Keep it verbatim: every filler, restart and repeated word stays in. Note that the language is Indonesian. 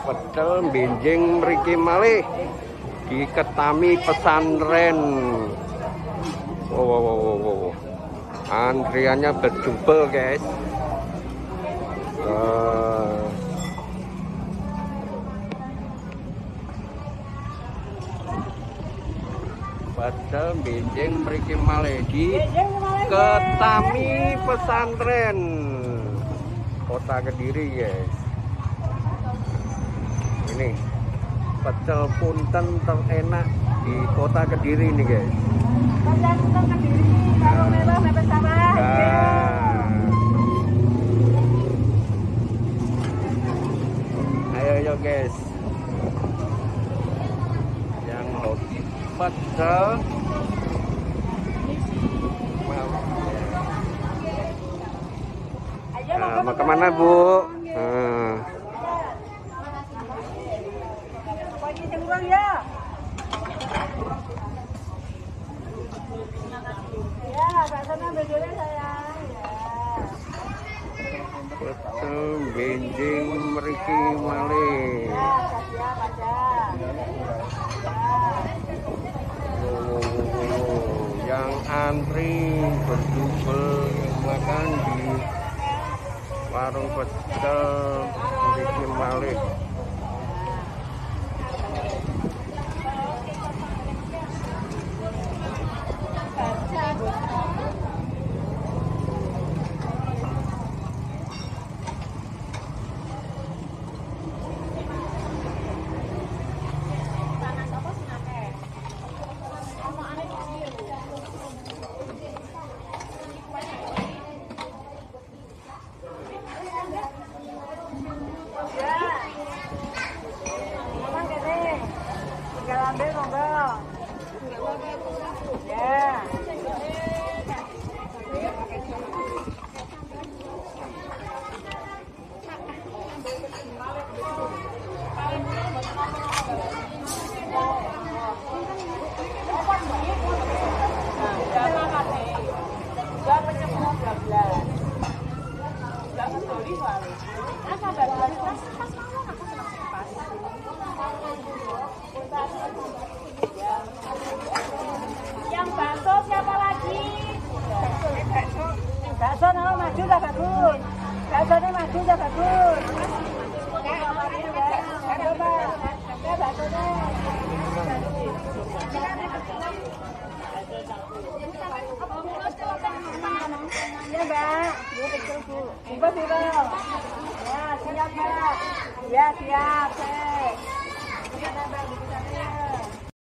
Pecel benjing mriki malih di Ketami Pesantren. Wow, wow, wow, wow. Antriannya berjubel guys. Uh, Pecel benjing mriki malih di Ketami Pesantren, Kota Kediri guys. Ini pecel punten terenak di Kota Kediri nih guys. Pecel punten Kediri, kalau mewah mepet sawah. Ayo ayo guys, yang hobi pecel nah, mau kemana Bu? Hmm. Pecel benjing mriki malih. Yang antri berjubel makan di warung pecel mriki malih. Ambil monggo. Ya. Yang bakso siapa lagi? Bakso nama maju dah bagus. Bakso nama maju dah bagus. Ya Mbak, Bu kecil Bu. Bu Bu. Ya siap Mbak. Ya siap.